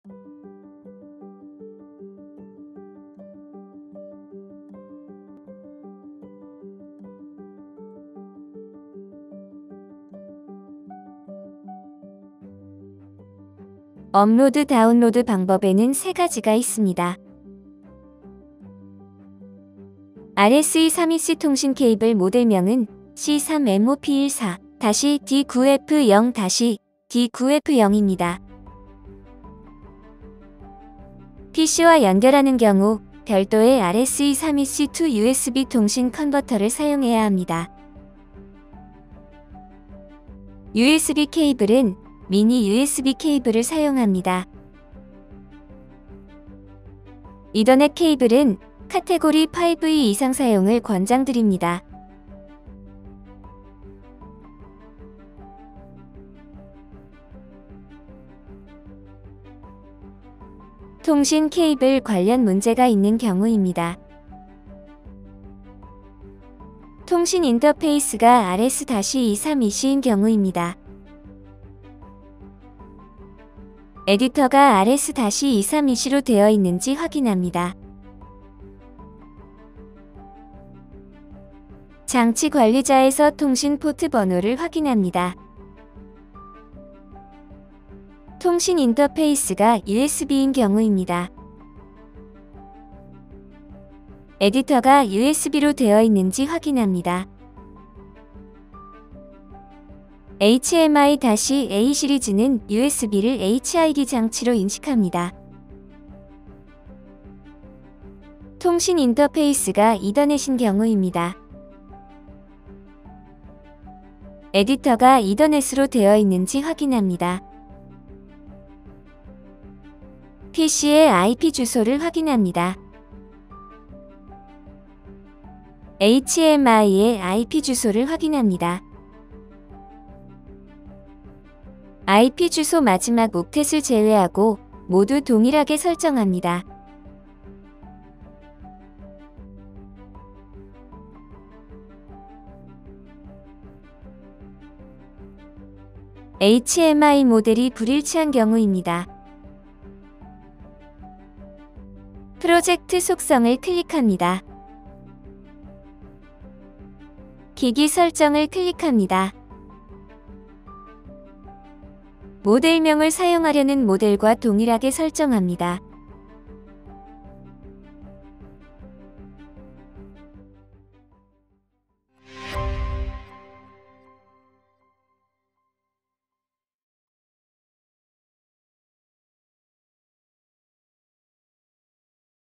업로드 다운로드 방법에는 세 가지가 있습니다. RS-232C 통신 케이블 모델명은 C3MOP14-D9F0-D9F0입니다. PC와 연결하는 경우 별도의 RS-232C to USB 통신 컨버터를 사용해야 합니다. USB 케이블은 미니 USB 케이블을 사용합니다. 이더넷 케이블은 카테고리 5E 이상 사용을 권장드립니다. 통신 케이블 관련 문제가 있는 경우입니다. 통신 인터페이스가 RS-232C인 경우입니다. 에디터가 RS-232C로 되어 있는지 확인합니다. 장치 관리자에서 통신 포트 번호를 확인합니다. 통신 인터페이스가 USB인 경우입니다. 에디터가 USB로 되어 있는지 확인합니다. HMI-A 시리즈는 USB를 HID 장치로 인식합니다. 통신 인터페이스가 이더넷인 경우입니다. 에디터가 이더넷으로 되어 있는지 확인합니다. PC의 IP 주소를 확인합니다. HMI의 IP 주소를 확인합니다. IP 주소 마지막 옥텟을 제외하고 모두 동일하게 설정합니다. HMI 모델이 불일치한 경우입니다. 프로젝트 속성을 클릭합니다. 기기 설정을 클릭합니다. 모델명을 사용하려는 모델과 동일하게 설정합니다.